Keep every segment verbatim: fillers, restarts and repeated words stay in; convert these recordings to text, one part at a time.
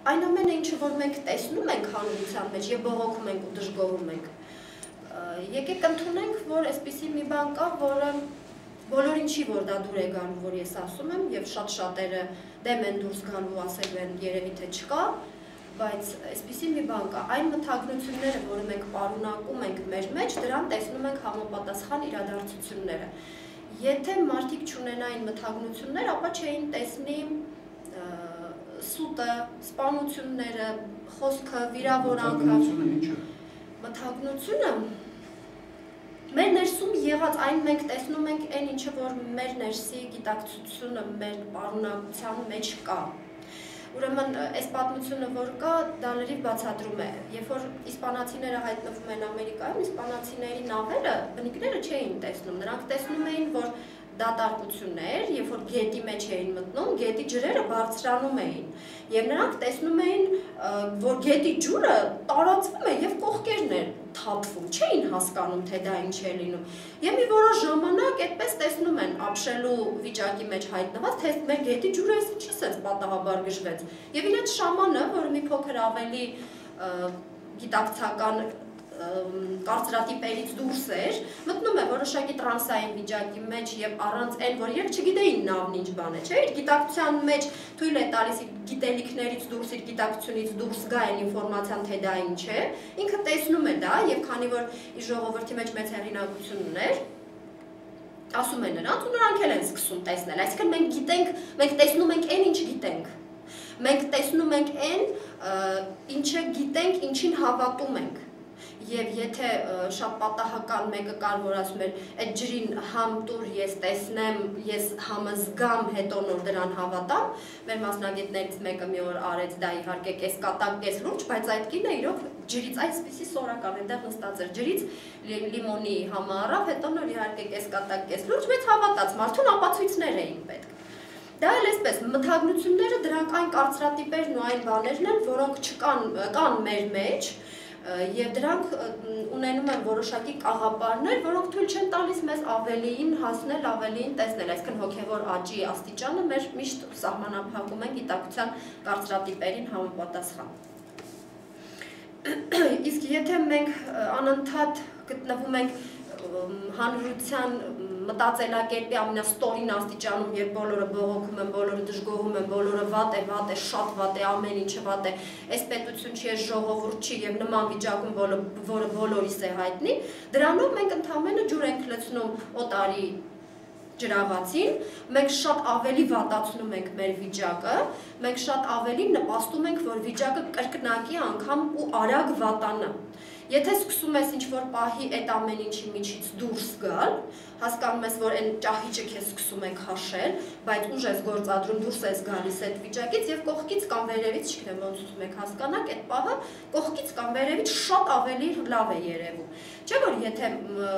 այն ամենը ինչը որ մենք տեսնում ենք հանրության մեջ եւ բողոքում ենք ու դժգոհում ենք, եկեք ընդունենք, որ այսպիսի մի բան կա, որը բոլորին չի որ դա դուր է գալու, որ ես ասում եմ, եւ շատ շատերը դեմ են դուրս գալու ասելու են երևի թե չկա, բայց այսպիսի մի բան կա, այն մթագնությունները, որը մենք պարունակում ենք մեր մեջ, դրան տեսնում ենք համապատասխան իրադարձությունները։ Եթե մարդիկ չունենային մթագնություններ, ապա չէին տեսնի սուտը, սպանությունները, խոսքը, վիրավորանքը։ Մթագնությունը մեր ներսում եղած այն մենք տեսնում ենք այն ինչը որ մեր ներսի գիտակցությունը մեր պարունակության մեջ կա։ Ուրեմն այս պատմությունը որ կա, դա լրիվ բացատրում է։ Երբ որ իսպանացիները հայտնվում են Ամերիկայում, իսպանացիների նավերը բնիկները չէին տեսնում, նրանք տեսնում էին, որ դատարկություններ, երբ որ գետի մեջ էին մտնում, գետի ջրերը բարձրանում էին, եւ նրանք տեսնում էին, որ գետի ջուրը տարածվում է եւ կողքերն են թափվում, չէին հասկանում, թե դա ինչ է լինում։ Եվ մի որոշ ժամանակ այդպես տեսնում են ապշելու վիճակի մեջ հայտնված, թե մեր գետի ջուրը էս ինչի սենց պատահաբար գժվեց։ Եվ իրենց շամանը, որը մի փոքր ավելի գիտակցական կարծրատիպերից դուրս էր, մտնում է որոշակի տրանսային վիճակի մեջ եւ առանց այն, որ երբ չգիտեին նավն ինչ բան է, չէ՞, իր գիտակցության մեջ թույլ է տալիս իր գիտելիքներից դուրս, իր գիտակցությունից դուրս գա այն ինֆորմացիան, թե դա ինչ է, ինքը տեսնում է դա եւ քանի որ իր ժողովրդի մեջ մեծ հեղինակություն ուներ, ասում է նրանց ու նրանք էլ են սկսում տեսնել, այսինքն մենք գիտենք, մենք տեսնում ենք այն, ինչ գիտենք։ Մենք տեսնում ենք այն, ինչը գիտենք, ինչին հավատում ենք։ Եվ եթե շատ պատահական մեկը կար, որ ասում էր, այդ ջրին համ տուր ես տեսնեմ, ես համը զգամ, հետո նոր դրան հավատամ, մեր մասնագետներից մեկը մի օր արեց դա իհարկե կես կատակ, կես լուրջ, բայց այդ կինը իրոք ջրից այսպիսի սորական այնտեղ նստած էր, ջրից լիմոնի համը առավ, հետո նոր իհարկե կես կատակ, կես լուրջ, բայց հավատաց, մարդուն ապացույցներ էին պետք։ Դա էլ այսպես, մթագնությունները դրանք այն կարծրատիպերն ու այն բաներն են, որոնք չկան կան մեր մեջ, եւ դրանք ունենում են որոշակի կաղապարներ, որոնք թույլ չեն տալիս մեզ ավելիին հասնել, ավելիին տեսնել, այսինքն հոգեվոր աճի աստիճանը մեր միշտ սահմանափակում են գիտակցության կարծրատիպերին համապատասխան։ Իսկ եթե մենք անընդհատ գտնվում ենք հանրության մտածելակերպի ամենաստորին աստիճանում, երբ բոլորը բողոքում են, բոլորը դժգոհում են, բոլորը վատ է, վատ է, շատ վատ է, ամեն ինչը վատ է, այս պետություն չի, այս ժողովուրդ չի եւ նման վիճակում, որը բոլորիս է հայտնի, դրանով մենք ընդհանրապես ջուր ենք լցնում օտարի ջրաղացին, մենք շատ ավելի վատացնում ենք մեր վիճակը, մենք շատ ավելի նպաստում ենք, որ վիճակը կրկնակի անգամ ու արագ վատանա։ Եթե սկսում ես ինչ-որ պահի այդ ամեն ինչի միջից դուրս գալ, հասկանում ես, որ այն ճահիճը քեզ սկսում է քաշել, բայց ուժ ես գործադրում, դուրս ես գալիս այդ վիճակից եւ կողքից կամ վերևից, չգիտեմ ոնց ուզում եք հասկանաք, այդ պահը կողքից կամ վերևից շատ ավելի լավ է երևում։ Չէ՞ որ եթե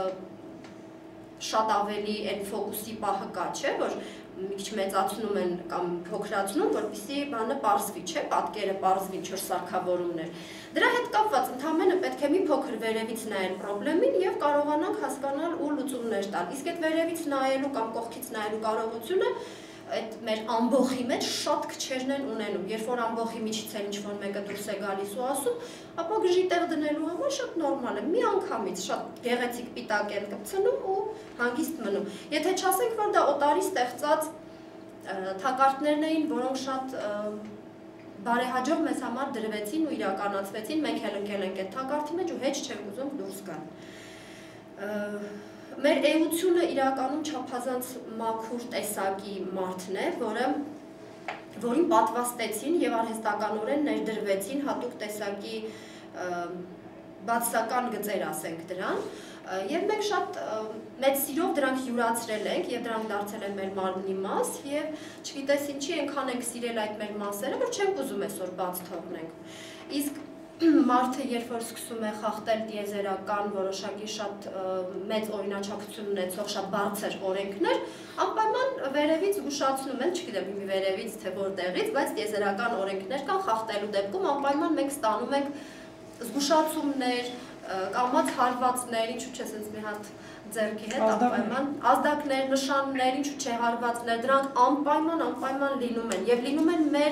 շատ ավելի այն ֆոկուսի պահը կա, չէ՞ որ մի քիչ մեծացնում են կամ փոքրացնում, որպեսզի բանը պարզվի, չէ՞, պատկերը պարզվի, չոր սարքավորումներ։ Դրա հետ կապված ընդհանրապես պետք է մի փոքր վերևից նայել խնդրին եւ կարողանանք հասկանալ ու լուծումներ տալ։ Իսկ այդ վերևից նայելու կամ կողքից նայելու կարողությունը այդ մեր ամբողջի մեջ շատ քչերն են ունենում։ Երբ որ ամբողջի միջից էլ ինչ-որ մեկը դուրս է գալիս ու ասում, ապա գժի տեղ դնելու համար շատ նորմալ է։ Մի անգամից շատ գեղեցիկ պիտակ են կպցնում ու հանգիստ մնում։ Եթե չասենք, որ դա օտարի ստեղծած թակարդներն էին, որոնք շատ բարեհաջող մեզ համար դրվեցին ու իրականացվեցին, մենք էլ ընկել ենք այդ թակարդի մեջ ու հեչ չենք ուզում դուրս գալ։ Մեր էությունը իրականում չափազանց մաքուր տեսակի մարդն է, որը որին պատվաստեցին եւ արհեստականորեն ներդրվեցին հատուկ տեսակի բացասական գծեր, ասենք դրան, եւ մենք շատ մեծ սիրով դրանք յուրացրել ենք եւ դրանք դարձել են մեր մարմնի մաս եւ չգիտես ինչի այնքան ենք սիրել այդ մեր մասերը, որ չենք ուզում այսօր բաց թողնենք։ Իսկ մարդը երբ որ սկսում է խախտել տիեզերական որոշակի շատ մեծ օրինաչափություն ունեցող շատ բարձր օրենքներ, անպայման վերևից զգուշացնում են, չգիտեմ մի վերևից թե որտեղից, բայց տիեզերական օրենքներ կան խախտելու դեպքում անպայման մենք ստանում ենք զգուշացումներ, կամած հարվածներ, ինչու՞ չէ, ասենց մի հատ ձեռքի հետ անպայման ազդակներ, նշաններ, ինչու՞ չէ հարվածներ, դրանք անպայման անպայման լինում են եւ լինում են մեր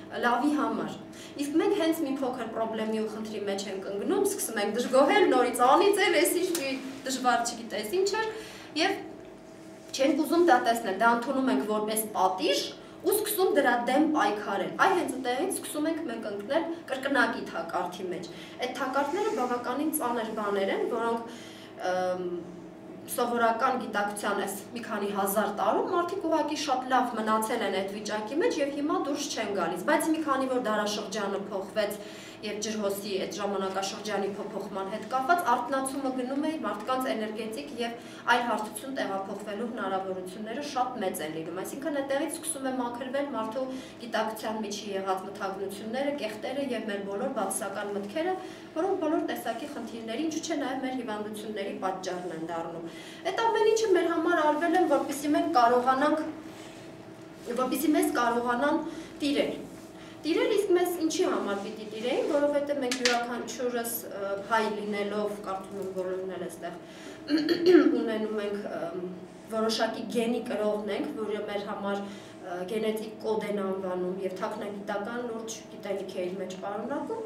լավի համար։ Իսկ մենք հենց մի փոքր խնդրեմի ու խնդրի մեջ ենք ընկնում, սկսում ենք դժգոհել, նորից անից էլ էս ինչ դժվար չգիտես ինչ էր, եւ չենք ուզում դա տեսնել, դա ընդունում ենք որպես պատիժ ու սկսում դրա դեմ պայքարել։ Այ հենց այդտեղից սկսում ենք մենք ընկնել կրկնակի թակարդի մեջ։ Այդ թակարդները բավականին ծանր բաներ են, որոնք սովորական գիտակցության այս մի քանի հազար տարում մարդիկ ուղղակի շատ լավ մնացել են այդ վիճակի մեջ եւ հիմա դուրս չեն գալիս, բայց մի քանի որ դարաշրջանը փոխվեց եւ ջրհոսի այդ ժամանակաշրջանի փոփոխման հետ կապված արտնացումը գնում է մարդկանց էներգետիկ եւ այլ հարթություն տեղափոխվելու հնարավորությունները շատ մեծ են լինում, այսինքն այդտեղից սկսում է մաքրվել մարդու գիտակցության միջի եղած մթագնությունները, կեղտերը եւ մեր բոլոր բացասական մտքերը, որոնք բոլոր տեսակի խնդիրների, ինչու՞ չէ նաեւ մեր հիվանդությունների պատճառն են դառնում։ Այդ ամեն ինչը մեր համար արվել են, որպեսզի մենք կարողանանք, որպեսզի մեզ կարողանան տիրել։ Տիրել իսկ մեզ ինչի համար պիտի տիրեին, որովհետև մենք յուրաքանչյուրս հայ լինելով, կարծում եմ բոլորն էլ այստեղ ունենում ենք որոշակի գենի կրողն ենք, որը մեր համար գենետիկ կոդ են անվանում եւ թաքնագիտական լուրջ գիտելիք է իր մեջ պարունակում։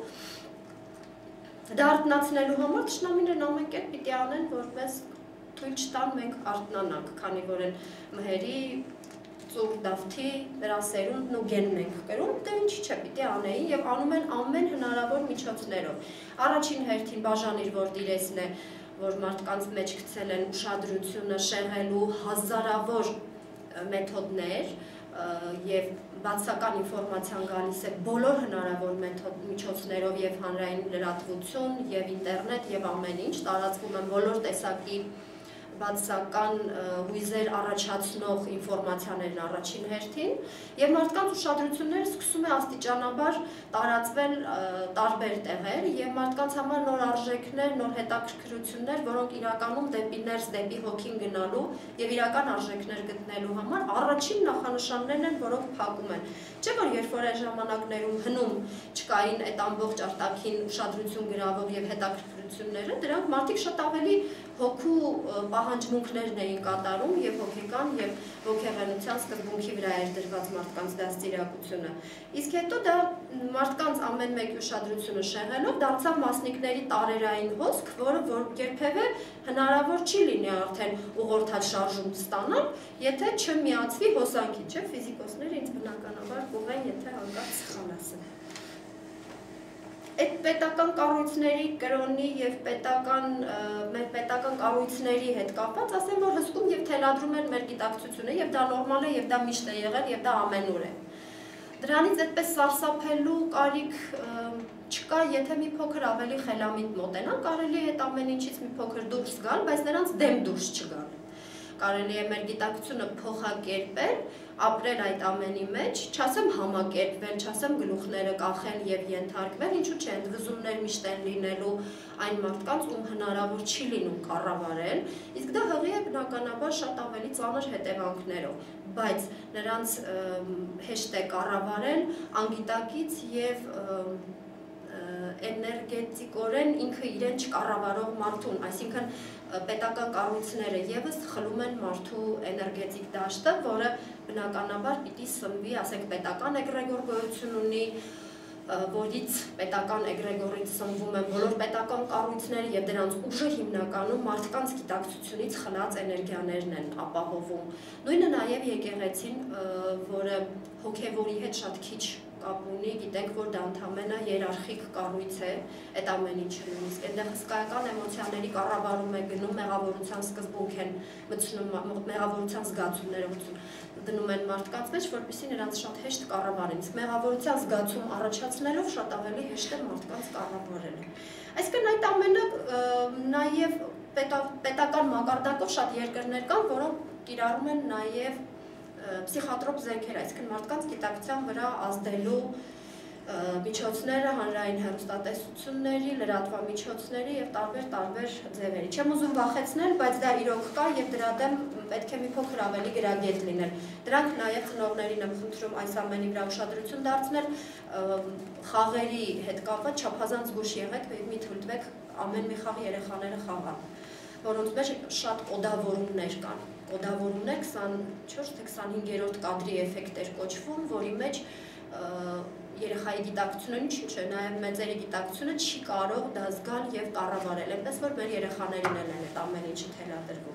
Դա արտնացնելու համար թշնամիներն ամեն կերպ պիտի անեն, որպես թույլ չտան մենք արտնանանք, քանի որ են մհերի ծուր դավթի դրա սերունդն ու գենն ենք կրում, դե ինչի՞ չէ պիտի անեին եւ անում են ամեն հնարավոր միջոցներով։ Առաջին հերթին բաժանիր, որ դիրեսն է, որ մարդկանց մեջ գցել են ուշադրությունը շեղելու հազարավոր մեթոդներ եւ բացական ինֆորմացիան գալիս է բոլոր հնարավոր միջոցներով եւ հանրային լրատվություն եւ ինտերնետ եւ ամեն ինչ, տարածվում են բոլոր տեսակի բացական հույզեր առաջացնող ինֆորմացիաներն առաջին հերթին եւ մարդկանց ուշադրությունները սկսում է աստիճանաբար տարածվել տարբեր տեղեր եւ մարդկանց համար նոր արժեքներ, նոր հետաքրքրություններ, որոնք իրականում դեպի ներս, դեպի հոգին գնալու եւ իրական արժեքներ գտնելու համար առաջին նախանշաններն են, որոնք փակում են։ Չէ՞ որ երբ որ այն ժամանակներում հնում չկային այդ ամբողջ արտաքին ուշադրություն գրավող եւ հետաքրքրությունները, դրանք մարդիկ շատ ավելի հոգու պահանջմունքներն էին կատարում եւ հոգեկան եւ ոգեղենության սկզբունքի վրա էր դրված մարդկանց դաստիարակությունը։ Իսկ հետո դա մարդկանց ամեն մեկի ուշադրությունը շեղելով դարձավ մասնիկների տարերային հոսք, որը որ երբևէ հնարավոր չի լինի արդեն ուղղորդած շարժում ստանալ, եթե չմիացվի հոսանքի, չէ՞, ֆիզիկոսները ինձ բնականաբար կուղեն, եթե հանկարծ սխալ ասեմ։ Այդ պետական կառույցների կրոնի եւ պետական մեր պետական կառույցների հետ կապված ասեմ, որ հսկում եւ թելադրում են մեր գիտակցությունը եւ դա նորմալ է եւ դա միշտ է եղել եւ դա ամենուր է։ Դրանից այդպես սարսափելու կարիք չկա, եթե մի փոքր ավելի խելամիտ մոտենան, կարելի է այդ ամեն ինչից մի փոքր դուրս գալ, բայց նրանց դեմ դուրս չգալ։ Կարելի է մեր գիտակցությունը փոխակերպել, ապրել այդ ամենի մեջ, չասեմ համակերպվել, չասեմ գլուխները կախել եւ ենթարկվել, ինչու՞ չէ, ընդվզումներ միշտ են լինելու այն մարդկանց, ում հնարավոր չի լինում կառավարել, իսկ դա հղի է բնականաբար շատ ավելի ծանր հետևանքներով, բայց նրանց հեշտ է կառավարել անգիտակից եւ էներգետիկորեն ինքը իրեն չկառավարող մարդուն, այսինքն պետական կառույցները եւս խլում են մարդու էներգետիկ դաշտը, որը բնականաբար պիտի սնվի, ասենք պետական էգրեգոր գոյություն ունի, որից պետական էգրեգորից սնվում են բոլոր պետական կառույցները եւ դրանց ուժը հիմնականում մարդկանց գիտակցությունից խլած էներգիաներն են ապահովում։ Նույնը նաեւ եկեղեցին, որը հոգեվորի հետ շատ քիչ կապ ունի, գիտենք, որ դա ընդհանրապես երարխիկ կառույց է, այդ ամեն ինչը նույնիսկ այնտեղ հսկայական էմոցիաների կառավարում է գնում, մեղավորության սկզբունք են մտցնում, մեղավորության զգացումները դնում են մարդկանց մեջ, որպեսզի նրանց շատ հեշտ կառավարեն, իսկ մեղավորության զգացում առաջացնելով շատ ավելի հեշտ է մարդկանց կառավարելը։ Այսինքն այդ ամենը նաև պետական մակարդակով շատ երկրներ կան, որոնք կիրառում են նաև պսիխոտրոպ զենքեր, այսինքն մարդկանց գիտակցության վրա ազդելու միջոցները, հանրային հեռուստատեսությունների, լրատվամիջոցների եւ տարբեր-տարբեր ձևերի։ Չեմ ուզում վախեցնել, բայց դա իրոք կա եւ դրա դեմ պետք է մի փոքր ավելի գրագետ լինել։ Դրանք նաեւ ծնողներին եմ խնդրում այս ամենի վրա ուշադրություն դարձնել, խաղերի հետ կապված չափազանց զգուշ եղեք եւ մի թույլ տվեք ամեն մի խաղ երեխաները խաղան, որոնց մեջ շատ կոդավորումներ կան։ Կոդավորումներ քսանչորս թե քսանհինգերորդ կադրի էֆեկտ էր կոչվում, որի մեջ երեխայի գիտակցությունը ինչի՞ չէ, նաև մեծերի գիտակցությունը չի կարող դա զգալ եւ կառավարել, այնպես որ մեր երեխաներին էլ են այդ ամեն ինչը թելադրվում։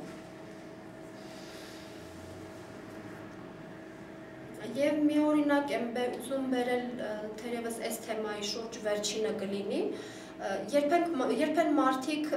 Եվ մի օրինակ եմ ուզում բերել թերևս այս թեմայի շուրջ վերջինը կլինի, երբեք մարդիկ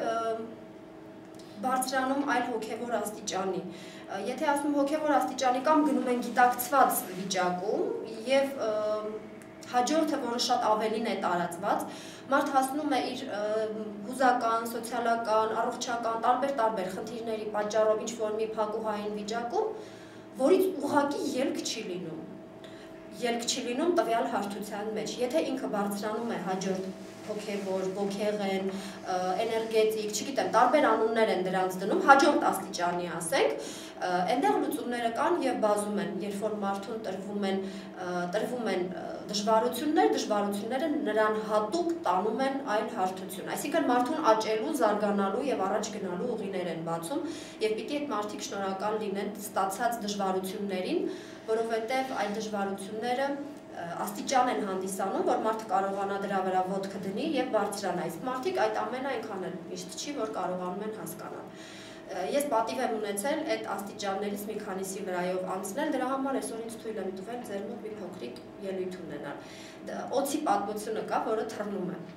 բարձրանում այլ հոգևոր աստիճանի։ Եթե ասում հոգևոր աստիճանի կամ գնում են գիտակցված վիճակում եւ հաջորդը, որը շատ ավելին է տարածված, մարդ հասնում է իր հուզական, սոցիալական, առողջական, տարբեր-տարբեր խնդիրների պատճառով ինչ-որ մի փակուղային վիճակում, որից ուղղակի ելք չի լինում։ Ելք չի լինում տվյալ հարթության մեջ։ Եթե ինքը բարձրանում է հաջորդ հոգևոր, ոգեղեն, էներգետիկ, չգիտեմ, տարբեր անուններ են դրանց դնում, հաջորդ աստիճանի ասենք, այնտեղ լուծումները կան եւ բազում են, երբ որ մարդուն տրվում են, տրվում են դժվարություններ, դժվարությունները նրան հատուկ տանում են այլ հարթություն։ Այսինքն մարդուն աճելու, զարգանալու եւ առաջ գնալու ուղիներ են բացում եւ պիտի այդ մարդիկ շնորհակալ լինեն ստացած դժվարություններին, որովհետեւ այդ դժվարությունները աստիճան են հանդիսանում, որ մարդը կարողանա դրա վրա ոտքը դնի եւ բարձրանա։ Իսկ մարդիկ այդ ամենը այնքան էլ միշտ չի, որ կարողանում են հասկանալ։ Ես պատիվ եմ ունեցել այդ աստիճաններից մի քանիսի վրայով անցնել, դրա համար այսօր ինձ թույլ եմ տվել ձեր մոտ մի փոքրիկ ելույթ ունենալ։ Օձի պատմությունը կա, որը թռնում է։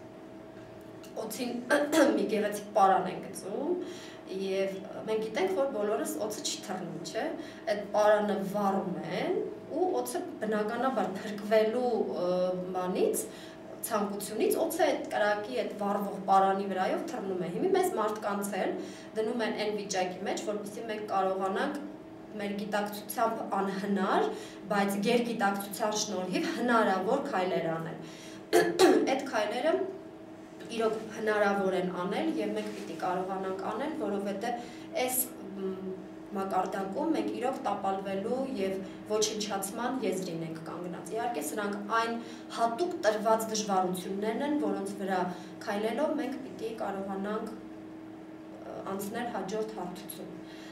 Օձին մի գեղեցիկ պարան են գծում եւ մենք գիտենք, որ բոլորս օձը չի թռնում, չէ՞։ Այդ պարանը վառում են ու օձը բնականաբար փրկվելու բանից ցանկությունից օձը այդ կրակի այդ վառվող պարանի վրայով թռնում է։ Հիմա մեզ մարդկանց էլ դնում են այն վիճակի մեջ, որպեսզի մենք կարողանանք մեր գիտակցությամբ անհնար, բայց գերգիտակցության շնորհիվ հնարավոր քայլեր անել։ Այդ քայլերը իրոք հնարավոր են անել եւ մենք պիտի կարողանանք անել, որովհետեւ այս մակարդակում մենք իրոք տապալվելու եւ ոչնչացման եզրին ենք կանգնած։ Իհարկե սրանք այն հատուկ տրված դժվարություններն են, որոնց վրա քայլելով մենք պիտի կարողանանք անցնել հաջորդ հարթություն։